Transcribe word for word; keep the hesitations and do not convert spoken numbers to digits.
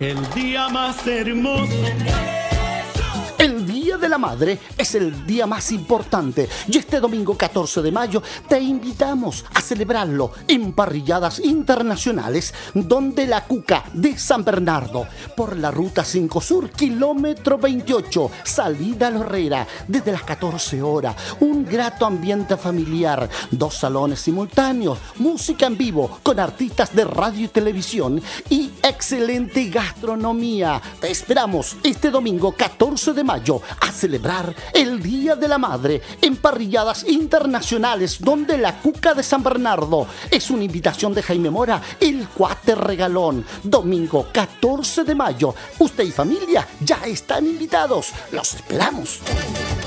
El día más hermoso. El Día de la Madre es el día más importante y este domingo catorce de mayo te invitamos a celebrarlo en parrilladas internacionales donde la Cuca de San Bernardo por la ruta cinco Sur, kilómetro veintiocho, salida a la Herrera, desde las catorce horas. Un grato ambiente familiar, dos salones simultáneos, música en vivo con artistas de radio y televisión y excelente gastronomía. Te esperamos este domingo catorce de mayo a celebrar el Día de la Madre en parrilladas internacionales donde la Cuca de San Bernardo. Es una invitación de Jaime Mora, el cuate regalón. Domingo catorce de mayo. Usted y familia ya están invitados. Los esperamos.